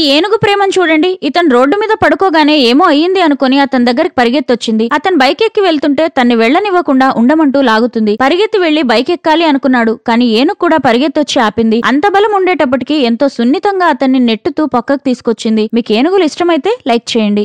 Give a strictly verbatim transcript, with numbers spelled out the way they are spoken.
ఏనుగు ప్రేమను చూడండి. ఇతను రోడ్డు మీద పడుకోగానే ఏమో అయ్యింది అనుకుని అతని దగ్గరికి పరిగెత్తొచ్చింది. అతను బైక్ ఎక్కి వెళ్తుంటే తన్ని వెళ్లనివ్వకుండా ఉండమంటూ లాగుతుంది. పరిగెత్తి వెళ్లి బైక్ ఎక్కాలి అనుకున్నాడు. కానీ ఏనుగు కూడా పరిగెత్తొచ్చి ఆపింది. అంత బలం ఉండేటప్పటికీ ఎంతో సున్నితంగా అతన్ని నెట్టుతూ పక్కకు తీసుకొచ్చింది. మీకు ఏనుగులు ఇష్టమైతే లైక్ చేయండి.